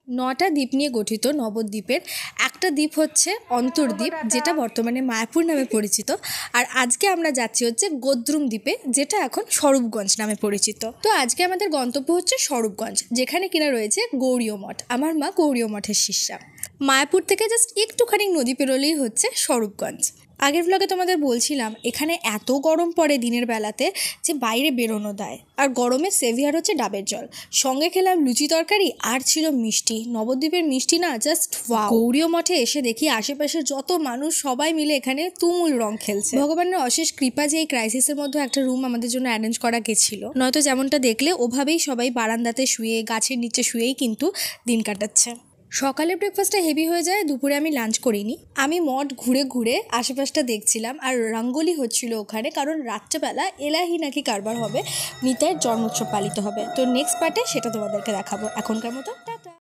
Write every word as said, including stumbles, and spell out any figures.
নটা দ্বীপ নিয়ে গঠিত নবদ্বীপের একটা দ্বীপ হচ্ছে অন্তর্দ্বীপ, যেটা বর্তমানে মায়াপুর নামে পরিচিত। আর আজকে আমরা যাচ্ছি হচ্ছে গদ্রুম দ্বীপে, যেটা এখন স্বরূপগঞ্জ নামে পরিচিত। তো আজকে আমাদের গন্তব্য হচ্ছে স্বরূপগঞ্জ, যেখানে কিনা রয়েছে গৌড়ীয় মঠ। আমার মা গৌড়ীয় মঠের শিষ্যা। মায়াপুর থেকে জাস্ট একটুখানি নদী পেরোলেই হচ্ছে স্বরূপগঞ্জ। আগের ব্লগে তোমাদের বলছিলাম এখানে এত গরম পড়ে দিনের বেলাতে যে বাইরে বেরোনো দেয়। আর গরমের সেভিয়ার হচ্ছে ডাবের জল। সঙ্গে খেলাম লুচি তরকারি আর ছিল মিষ্টি। নবদ্বীপের মিষ্টি না জাস্ট ওয়াও। গৌড়ীয় মঠে এসে দেখি আশেপাশে যত মানুষ সবাই মিলে এখানে তুমুল রং খেলছে। ভগবানের অশেষ কৃপা যে এই ক্রাইসিসের মধ্যে একটা রুম আমাদের জন্য অ্যারেঞ্জ করা গেছিল, নয়তো যেমনটা দেখলে ওভাবেই সবাই বারান্দাতে শুয়ে গাছের নিচে শুয়েই কিন্তু দিন কাটাচ্ছে। সকালে ব্রেকফাস্টটা হেভি হয়ে যায়, দুপুরে আমি লাঞ্চ করিনি। আমি মঠ ঘুরে ঘুরে আশেপাশটা দেখছিলাম আর রঙ্গোলি হচ্ছিল ওখানে, কারণ রাত্রেবেলা এলাহি নাকি কারবার হবে, নিতাইয়ের জন্মোৎসব পালিত হবে। তো নেক্সট পার্টে সেটা তোমাদেরকে দেখাবো। এখনকার মতো টাটা।